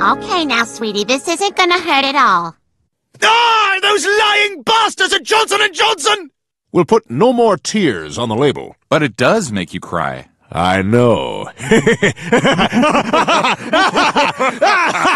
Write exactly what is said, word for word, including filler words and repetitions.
Okay now, sweetie, this isn't gonna hurt at all. Ah, those lying bastards at Johnson and Johnson! We'll put no more tears on the label. But it does make you cry. I know.